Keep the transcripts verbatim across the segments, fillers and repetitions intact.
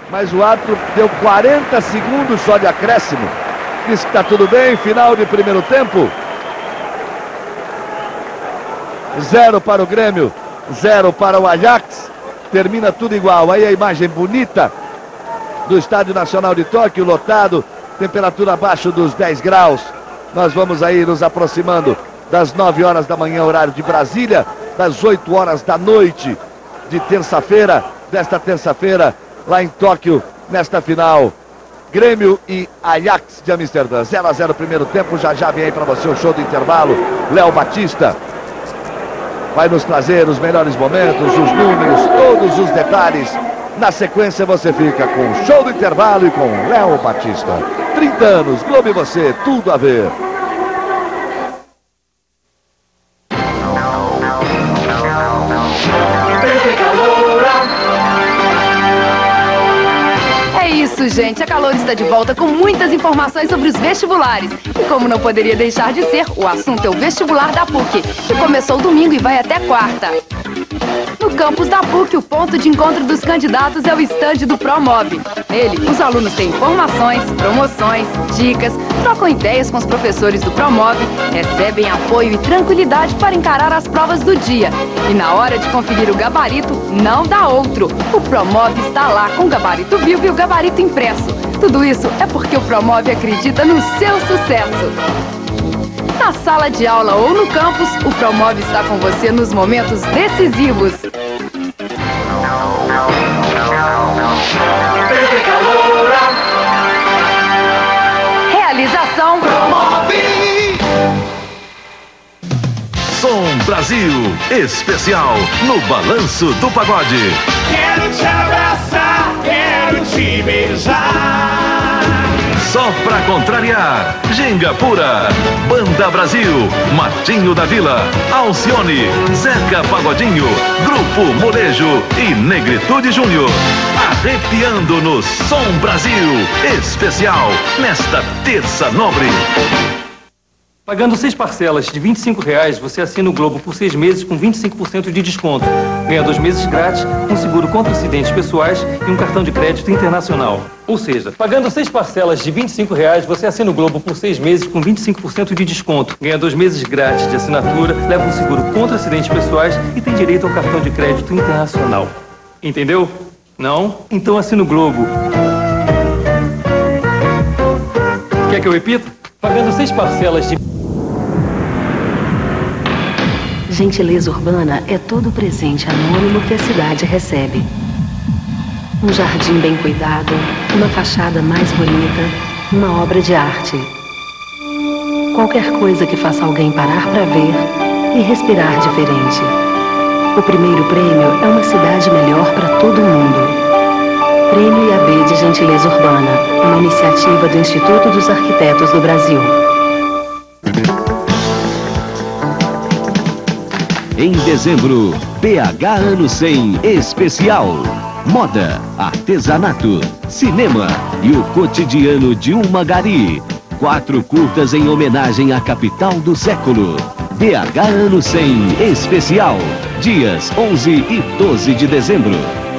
mas o árbitro deu quarenta segundos só de acréscimo. Diz que está tudo bem, final de primeiro tempo. Zero para o Grêmio, zero para o Ajax. Termina tudo igual. Aí a imagem bonita do Estádio Nacional de Tóquio, lotado, temperatura abaixo dos dez graus. Nós vamos aí nos aproximando das nove horas da manhã, horário de Brasília, das oito horas da noite de terça-feira, desta terça-feira, lá em Tóquio, nesta final. Grêmio e Ajax de Amsterdã, zero a zero primeiro tempo. Já já vem aí para você o show do intervalo. Léo Batista vai nos trazer os melhores momentos, os números, todos os detalhes. Na sequência você fica com o show do intervalo e com Léo Batista. trinta anos, Globo e você, tudo a ver. Gente, a Calor está de volta com muitas informações sobre os vestibulares. E como não poderia deixar de ser, o assunto é o vestibular da PUC, que começou domingo e vai até quarta. No campus da PUC, o ponto de encontro dos candidatos é o estande do Promove. Nele, os alunos têm informações, promoções, dicas, trocam ideias com os professores do Promove, recebem apoio e tranquilidade para encarar as provas do dia. E na hora de conferir o gabarito, não dá outro. O Promove está lá com o gabarito vivo e o gabarito impresso. Tudo isso é porque o Promove acredita no seu sucesso. Na sala de aula ou no campus, o Promove está com você nos momentos decisivos. Realização Promove! Som Brasil, especial no Balanço do Pagode. Quero te abraçar, quero te beijar. Só pra contrariar, Ginga Pura, Banda Brasil, Martinho da Vila, Alcione, Zeca Pagodinho, Grupo Molejo e Negritude Júnior. Arrepiando no Som Brasil, especial, nesta terça nobre. Pagando seis parcelas de vinte e cinco reais, você assina o Globo por seis meses com vinte e cinco por cento de desconto. Ganha dois meses grátis, um seguro contra acidentes pessoais e um cartão de crédito internacional. Ou seja, pagando seis parcelas de vinte e cinco reais, você assina o Globo por seis meses com vinte e cinco por cento de desconto. Ganha dois meses grátis de assinatura, leva um seguro contra acidentes pessoais e tem direito ao cartão de crédito internacional. Entendeu? Não? Então assina o Globo. Quer que eu repita? Pagando seis parcelas de... Gentileza urbana é todo presente anônimo que a cidade recebe. Um jardim bem cuidado, uma fachada mais bonita, uma obra de arte. Qualquer coisa que faça alguém parar para ver e respirar diferente. O primeiro prêmio é uma cidade melhor para todo mundo. Prêmio I A B de Gentileza Urbana, uma iniciativa do Instituto dos Arquitetos do Brasil. Em dezembro, P H Ano cem Especial. Moda, artesanato, cinema e o cotidiano de uma gari. Quatro curtas em homenagem à capital do século. P H Ano cem Especial. Dias onze e doze de dezembro.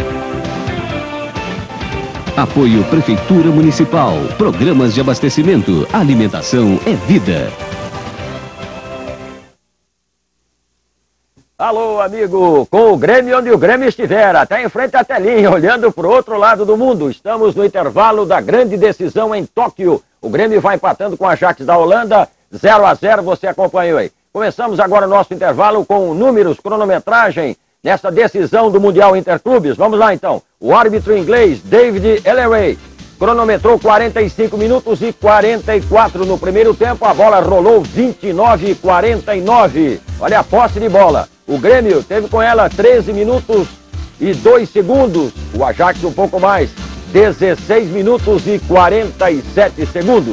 Apoio Prefeitura Municipal. Programas de abastecimento. Alimentação é vida. Alô, amigo, com o Grêmio onde o Grêmio estiver, até em frente à telinha, olhando para o outro lado do mundo. Estamos no intervalo da grande decisão em Tóquio. O Grêmio vai empatando com a Ajax da Holanda, zero a zero, você acompanhou aí. Começamos agora o nosso intervalo com números, cronometragem, nessa decisão do Mundial Interclubes. Vamos lá então, o árbitro inglês, David Elleray, cronometrou quarenta e cinco minutos e quarenta e quatro no primeiro tempo, a bola rolou vinte e nove e quarenta e nove. Olha a posse de bola. O Grêmio teve com ela treze minutos e dois segundos. O Ajax um pouco mais, dezesseis minutos e quarenta e sete segundos.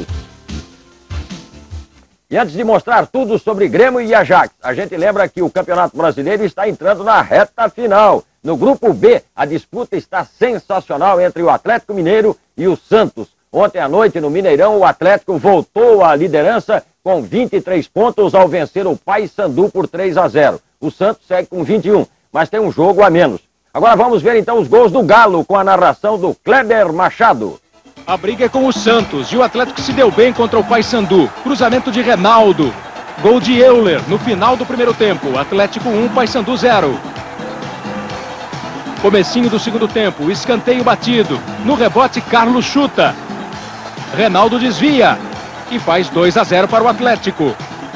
E antes de mostrar tudo sobre Grêmio e Ajax, a gente lembra que o Campeonato Brasileiro está entrando na reta final. No grupo B, a disputa está sensacional entre o Atlético Mineiro e o Santos. Ontem à noite, no Mineirão, o Atlético voltou à liderança com vinte e três pontos ao vencer o Paysandu por três a zero. O Santos segue com vinte e um, mas tem um jogo a menos. Agora vamos ver então os gols do Galo com a narração do Kleber Machado. A briga é com o Santos e o Atlético se deu bem contra o Paysandu. Cruzamento de Reinaldo. Gol de Euler no final do primeiro tempo. Atlético um, Paysandu zero. Comecinho do segundo tempo. Escanteio batido. No rebote, Carlos chuta. Reinaldo desvia e faz dois a zero para o Atlético.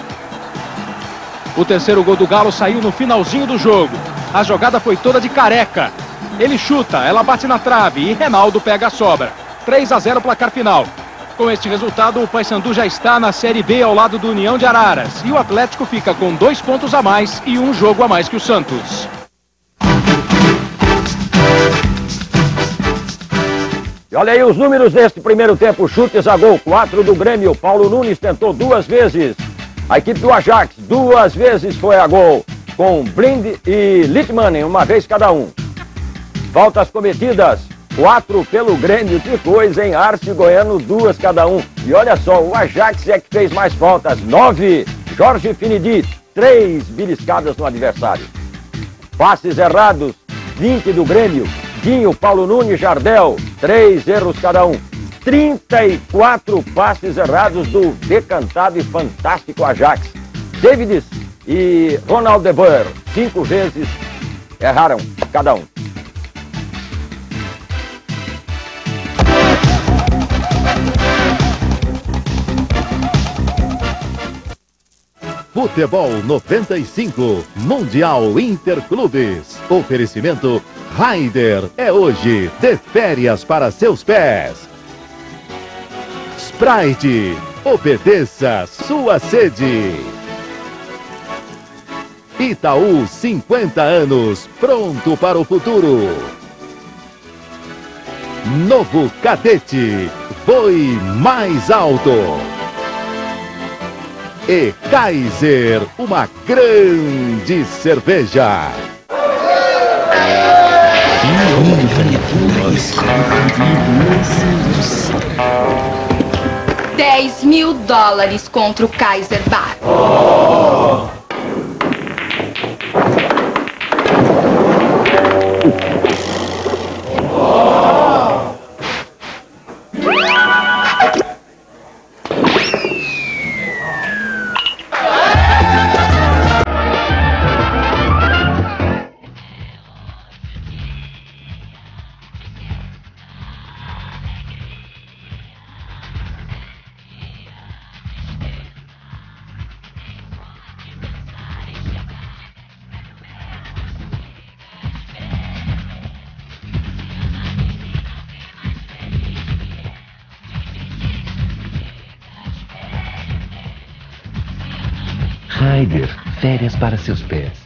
O terceiro gol do Galo saiu no finalzinho do jogo. A jogada foi toda de Careca. Ele chuta, ela bate na trave e Reinaldo pega a sobra. três a zero placar final. Com este resultado, o Paysandu já está na Série B ao lado do União de Araras. E o Atlético fica com dois pontos a mais e um jogo a mais que o Santos. E olha aí os números deste primeiro tempo. Chutes a gol, quatro do Grêmio. Paulo Nunes tentou duas vezes. A equipe do Ajax, duas vezes foi a gol. Com Blind e Littmann, uma vez cada um. Faltas cometidas. Quatro pelo Grêmio, que coisa, hein? Arce Goiano, duas cada um. E olha só, o Ajax é que fez mais faltas. Nove. Jorge Finidi, três beliscadas no adversário. Passes errados, vinte do Grêmio. Dinho, Paulo Nunes, Jardel, três erros cada um. trinta e quatro passes errados do decantado e fantástico Ajax. Davids e Ronald de Boer, cinco vezes erraram cada um. Futebol noventa e cinco, Mundial Interclubes. Oferecimento Raider, é hoje, de férias para seus pés. Sprite, obedeça sua sede. Itaú, cinquenta anos, pronto para o futuro. Novo Cadete, voe mais alto. E Kaiser, uma grande cerveja. dez mil dólares contra o Kaiser Bar. Oh. Raider, férias para seus pés.